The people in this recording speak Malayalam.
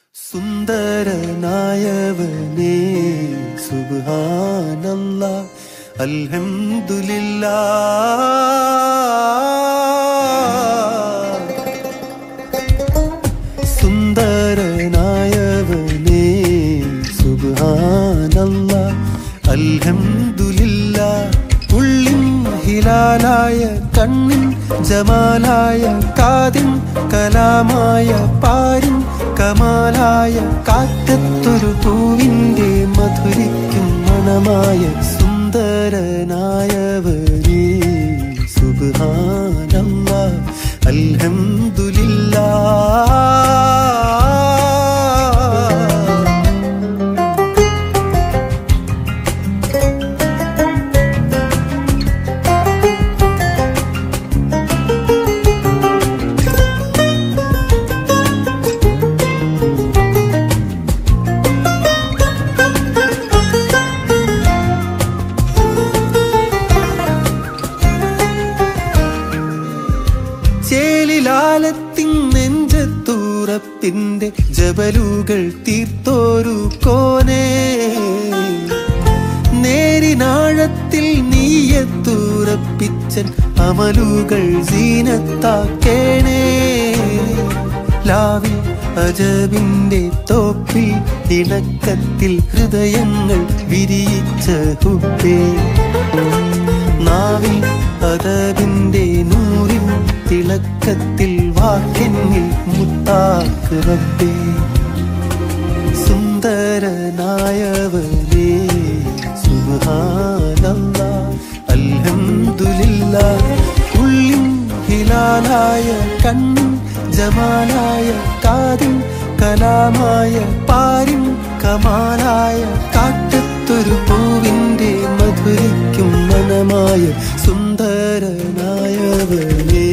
സുന്ദരനായവനേ സുബ്ഹാനല്ലാഹ് അൽഹംദുലില്ലാഹ്. സുന്ദരനായവനേ സുബ്ഹാനല്ലാഹ് അൽഹംദുലില്ലാഹ്. ഉള്ളിൻ ഹിലാലായ കണ്ണിൻ ജമാലായ കാതിൻ കലാമായ പാരിൻ കമാലായ കാറ്റത്തൊരു പൂവിൻ്റെ മധുരിക്കും മണമായ സുന്ദരനായവനേ സുബ്ഹാനല്ലാഹ് അൽഹംദുലില്ലാഹ്. ചേലിലാലത്തിൻ നെഞ്ചത്തൂറപ്പിന്റെ ജബലുകൾ തീർത്തോരു കോനേ, നേരിനാഴത്തിൽ നീയത്തൂറപ്പിച്ചൻ അമലുകൾ സീനത്താക്കേണേ. ലാവിൽ അജബിന്റെ തോപ്പിൽ ഇണക്കത്തിൽ ഹൃദയങ്ങൾ വിരിയിച്ച ഹുബ്ബേ, നാവിൽ അദബിന്റെ നൂറിൻ തിളക്കത്തിൽ വാക്കെന്നിൽ മുത്താക്ക് റബ്ബേ. സുന്ദരനായവനേ സുബ്ഹാനല്ലാഹ് അൽഹംദുലില്ലാഹ്. ഉള്ളിൻ ഹിലാലായ കണ്ണിൻ ജമാലായ കാതിൻ കലാമായ പാരിൻ കമാലായ കാറ്റത്തൊരു പൂവിൻ്റെ മധുരിക്കും മനമായ സുന്ദരനായവനേ